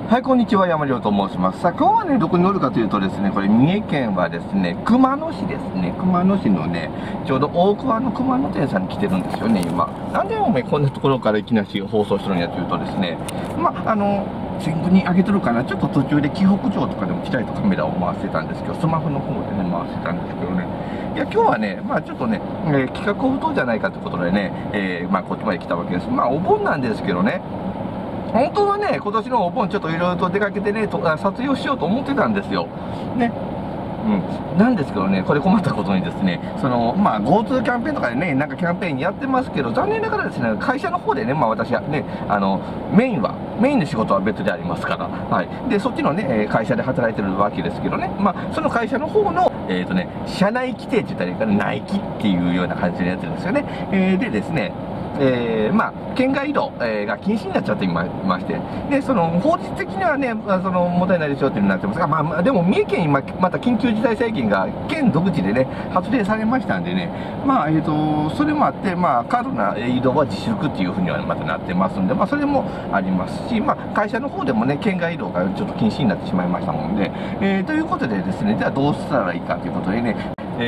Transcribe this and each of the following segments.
はい、こんにちは。山亮と申します。さあ、今日はね、どこにおるかというとですね、これ、三重県はですね、熊野市ですね。熊野市のね、ちょうど大桑の熊野店さんに来てるんですよね、今。なんでお前こんなところからいきなり放送してるんやというとですね、新聞に上げてるかな、ちょっと途中で紀北町とかでも来たりとカメラを回してたんですけど、スマホの方でね、回してたんですけどね。いや、今日はね、ちょっとね、企画不当じゃないかということでね、こっちまで来たわけです。お盆なんですけどね、本当はね、今年のお盆ちょっといろいろと出かけてね、撮影をしようと思ってたんですよ。ね。なんですけどね、これ困ったことにですね、GoTo キャンペーンとかでね、なんかキャンペーンやってますけど、残念ながらですね、会社の方でね、私はね、メインの仕事は別でありますから、はい。で、そっちのね、会社で働いてるわけですけどね、その会社の方の、社内規定って言ったらいいかな、内規っていうような感じのやつですよね。でですね、県外移動、が禁止になっちゃっていまして、で、法律的にはね、問題ないでしょうっていうになってますが、でも三重県今、また緊急事態宣言が県独自でね、発令されましたんでね、それもあって、過度な移動は自粛っていうふうにはまたなってますんで、それもありますし、会社の方でもね、県外移動がちょっと禁止になってしまいましたもんで、ということでですね、じゃあどうしたらいいかということでね、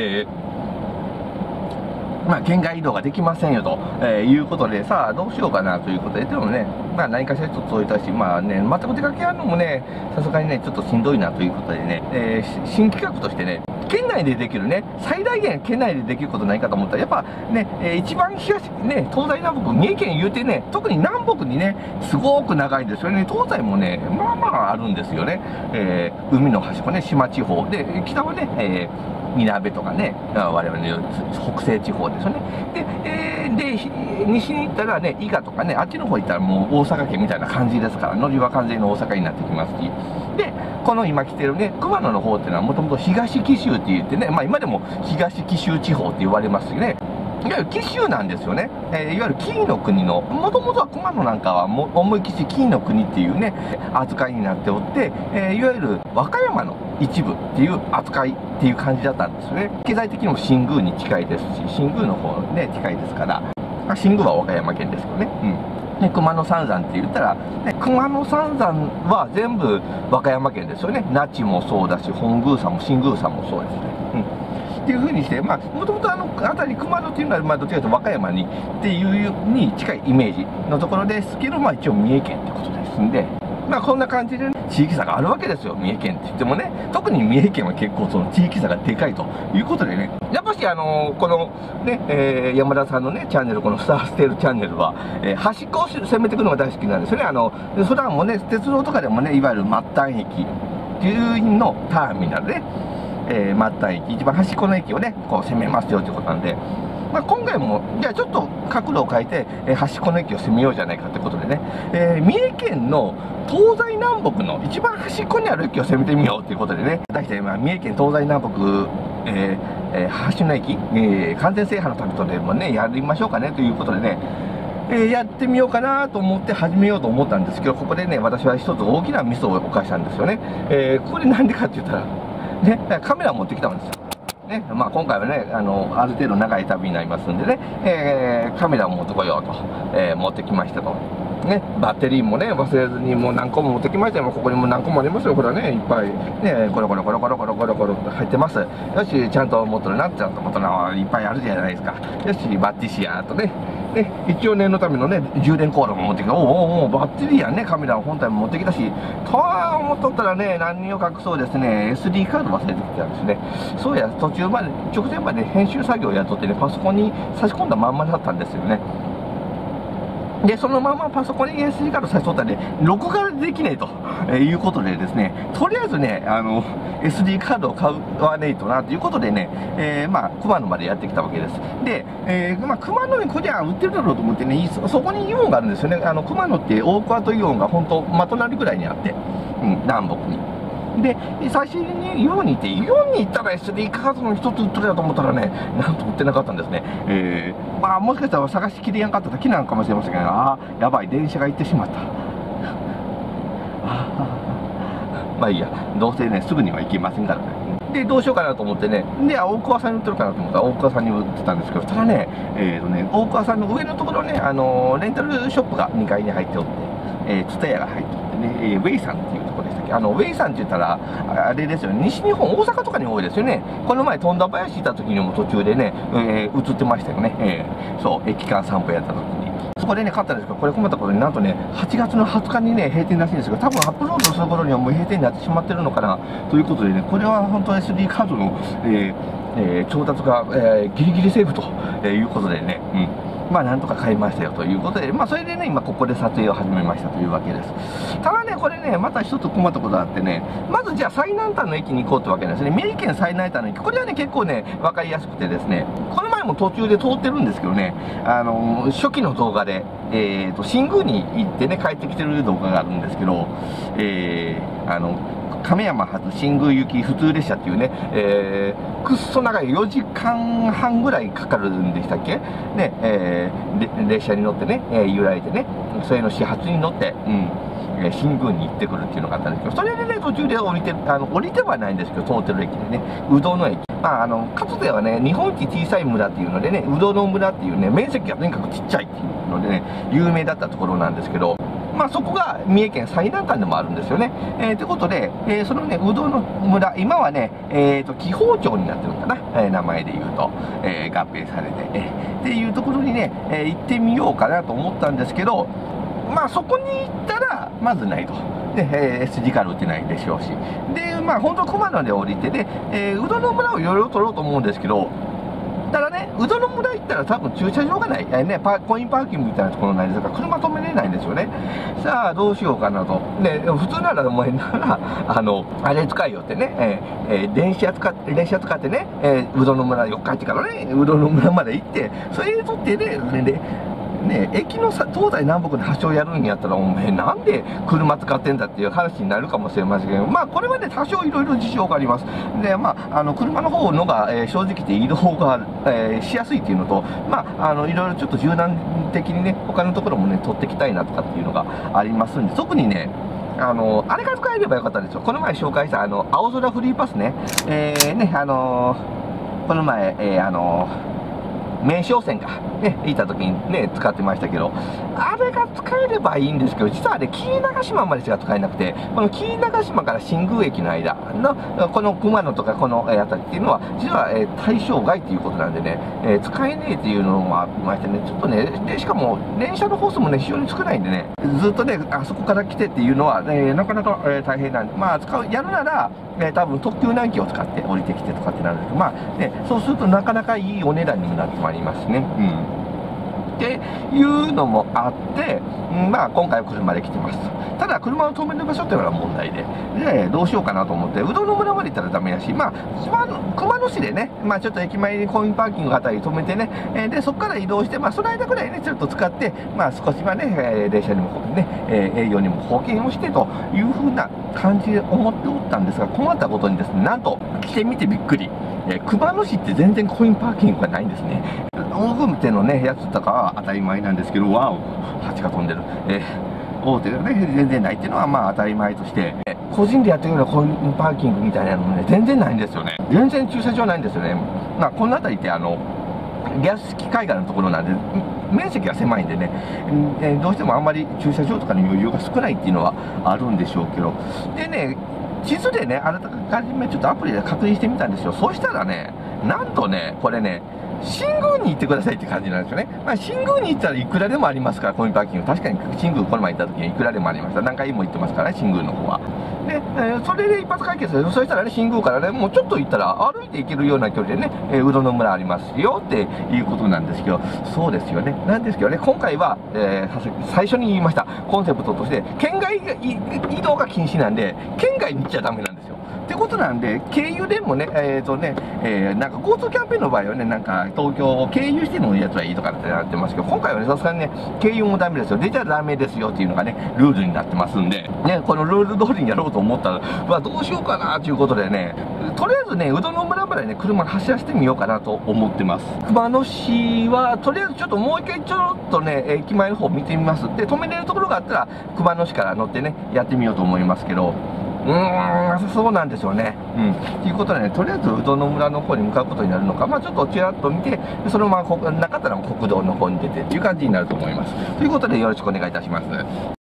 県外移動ができませんよと、いうことで、さあどうしようかなということで、でもね、何かしらちょっとそういったし、全く出かけやるのもね、さすがにね、ちょっとしんどいなということでね、新企画としてね、県内でできるね、最大限県内でできることないかと思ったら、やっぱね、一番東、ね、東西南北、三重県言うてね、特に南北にね、すごく長いんですよね、東西もね、あるんですよね、海の端っこね、島地方で、北はね、みなべとかね、我々の北西地方ですよね。で、西に行ったらね、伊賀とかね、あっちの方行ったらもう大阪県みたいな感じですから、ノリは完全に大阪になってきますし。で、この今来てるね、熊野の方っていうのはもともと東紀州って言ってね、今でも東紀州地方って言われますよね。いわゆる紀州なんですよね。いわゆる紀伊の国の、もともとは熊野なんかは思い切り紀伊の国っていうね、扱いになっておって、いわゆる和歌山の一部っていう扱いっていう感じだったんですよね。経済的にも新宮に近いですし、新宮の方ね、近いですから、新宮は和歌山県ですけどね。熊野三山って言ったら、熊野三山は全部和歌山県ですよね。那智もそうだし、本宮山も新宮山もそうですね。っていうふうにして、もともと辺り熊野っていうのは、どっちかというと和歌山にっていうに近いイメージのところですけど、一応三重県ってことですんで、こんな感じで、地域差があるわけですよ、三重県って言ってもね。特に三重県は結構その地域差がでかいということでね。やっぱしこのね、山田さんのね、チャンネル、このスターステールチャンネルは、端っこを攻めていくのが大好きなんですよね。普段もね、鉄道とかでもね、いわゆる末端駅っていうのターミナルで、末端駅、一番端っこの駅をね、こう攻めますよということなんで、今回も、じゃあちょっと角度を変えて、端っこの駅を攻めようじゃないかということでね、三重県の東西南北の一番端っこにある駅を攻めてみようということでね、大体三重県東西南北、端の駅、完全制覇の旅とでもね、やりましょうかねということでね、やってみようかなと思って始めようと思ったんですけど、ここでね、私は一つ大きなミスを犯したんですよね。これなんでかって言ったら、ね、カメラを持ってきたんですよ。ね、今回はね、ある程度長い旅になりますんでね、カメラを持ってこようと、持ってきましたと。ね、バッテリーもね、忘れずにもう何個も持ってきましたよ。ここにも何個もありますよ。これはね、いっぱい。ね、コロコロコロコロコロコロコロって入ってます。よし、ちゃんと持ってるな、ちゃんと持ってるな、いっぱいあるじゃないですか。よし、バッティシアとね。一応念のためのね、充電コードも持ってきた。おバッテリーやね、カメラ本体も持ってきたし、と思っとったらね、何を隠そうですね、SD カード忘れてきたんですね。そうや、途中まで、直前まで編集作業をやっとってね、パソコンに差し込んだまんまだったんですよね。で、そのままパソコンに SD カード差し込んだんで、録画できねえと、いうことでですね、とりあえずね、SD カードを買わねえとなということでね、熊野までやってきたわけです。で、熊野にこりゃ売ってるだろうと思ってね、そこにイオンがあるんですよね。熊野って大桑とイオンが本当、ま隣ぐらいにあって、南北に。で、最初にイオンに行って、イオンに行ったら SD カードの一つ売ってるやと思ったらね、なんと売ってなかったんですね。もしかしたら探しきれやんかった時なんかもしれませんが、やばい、電車が行ってしまった。いいや、どうせね、すぐには行けませんからね。で、どうしようかなと思ってね、で、大桑さんに売ってるかなと思ったら、大桑さんに売ってたんですけど、ただね、大桑さんの上のところね、レンタルショップが2階に入っておって、ツタヤが入っておってね、ウェイさんっていうところでしたっけ。ウェイさんって言ったら、あれですよね、西日本、大阪とかに多いですよね。この前、富田林行った時にも途中でね、映ってましたよね。そう、駅間散歩やった時に。そこでね、買ったんですけど、これ困ったことになんとね、8月の20日にね、閉店らしいんですけど、多分アップロードする頃にはもう閉店になってしまってるのかな、ということでね、これは本当 SD カードの、調達が、ギリギリセーフということでね、まあなんとか買いましたよということで、まあそれでね、今ここで撮影を始めましたというわけです。ただね、これね、また一つ困ったことがあってね、まずじゃあ最南端の駅に行こうってわけなんですね。三重県最南端の駅。これはね、結構ね、わかりやすくてですね、この前も途中で通ってるんですけどね、初期の動画で、新宮に行ってね、帰ってきてる動画があるんですけど、亀山発新宮行き普通列車っていうね、くっそ長い4時間半ぐらいかかるんでしたっけね、列車に乗ってね、揺られてね、それの始発に乗って、新宮に行ってくるっていうのがあったんですけど、それでね、途中で降りてはないんですけど、通ってる駅でね、うどの駅。まあ、かつてはね、日本一小さい村っていうのでね、うどの村っていうね、面積がとにかくちっちゃいっていうのでね、有名だったところなんですけど、まあそこが三重県最南端でもあるんですよね。ということで、そのね、うどの村、今はね、紀宝町になってるのかな、名前で言うと、合併されて、っていうところにね、行ってみようかなと思ったんですけど、まあそこに行ったら、まずないと。で、S 字カード打ってないでしょうし。で、まあ本当は熊野で降りてで、うどの村をいろいろ取ろうと思うんですけど、ただね、うどの村行ったら多分駐車場がない、コインパーキングみたいなところないですから、車止めれないんですよね。さあ、どうしようかなと。で、普通ならお前なら、あれ使いよってね、電車使ってね、うどの村に帰ってからね、うどの村まで行って、それで取ってね、駅の東西南北で発祥やるんやったら、お前なんで車使ってんだっていう話になるかもしれませんけど、まあこれはね、多少いろいろ事情があります。で、まあ、車の方のが、正直言って移動が、しやすいっていうのと、まあ、いろいろちょっと柔軟的にね、他のところもね、取っていきたいなとかっていうのがありますんで、特にね、あれが使えればよかったんですよ。この前紹介した、青空フリーパスね、この前、名称線か、ね、行った時にね、使ってましたけど、あれが使えればいいんですけど、実はあれ、紀伊長島までしか使えなくて、この紀伊長島から新宮駅の間の、この熊野とかこの辺りっていうのは、実は、対象外っていうことなんでね、使えねえっていうのもありましてね、ちょっとね、で、しかも、電車のコースもね、非常に少ないんでね、ずっとね、あそこから来てっていうのは、なかなか、大変なんで、まあ、やるなら、多分特急南紀を使って降りてきてとかってなるんですけど、まあ、ね、そうするとなかなかいいお値段にもなってまいりますね。っていうのもあって、まあ今回は車で来てます。ただ車を止める場所っていうのは問題で、どうしようかなと思って、うどんの村まで行ったらダメだし、まあ、熊野市でね、まあちょっと駅前にコインパーキングあたり止めてね、で、そこから移動して、まあその間ぐらいね、ちょっと使って、まあ少しはね、電車にもね、営業にも貢献をしてという風な感じで思っておったんですが、困ったことにですね、なんと、来てみてびっくり。熊野市って全然コインパーキングがないんですね。大組手のね、やつとかは当たり前なんですけど、わお、蜂が飛んでる。大手がね、全然ないっていうのはまあ当たり前として、個人でやってるようなコインパーキングみたいなのもね、全然ないんですよね。全然駐車場ないんですよね。まあ、この辺りって屋敷海岸のところなんで、面積が狭いんでね、どうしてもあんまり駐車場とかの余裕が少ないっていうのはあるんでしょうけど、でね、地図でね、あらかじめちょっとアプリで確認してみたんですよ。そうしたらね、なんとね、これね、新宮に行ってくださいって感じなんですよね。まあ、新宮に行ったらいくらでもありますから、コインパーキング。確かに新宮この前行った時にいくらでもありました。何回も行ってますからね、新宮の方は。で、それで一発解決です。そしたらね、新宮からね、もうちょっと行ったら歩いて行けるような距離でね、うどんの村ありますよっていうことなんですけど、そうですよね。なんですけどね、今回は、最初に言いました、コンセプトとして、県外移動が禁止なんで、県外に行っちゃダメなんですよ。ってことなんで、経由でもね、なんか交通キャンペーンの場合はね、なんか東京を経由してのやつはいいとかってなってますけど、今回はね、さすがにね、経由もダメですよ。出ちゃダメですよっていうのがね、ルールになってますんで、ね、このルール通りにやろうと思ったら、どうしようかなということでね、とりあえずね、うどんの村までね、車走らせてみようかなと思ってます。熊野市は、とりあえずちょっともう一回ちょろっとね、駅前の方見てみます。で、止めれるところがあったら、熊野市から乗ってね、やってみようと思いますけど、そうなんですよね。ということでね、とりあえずうどんの村の方に向かうことになるのか、まあちょっとちらっと見て、そのままなかったら国道の方に出てっていう感じになると思います。ということでよろしくお願いいたします。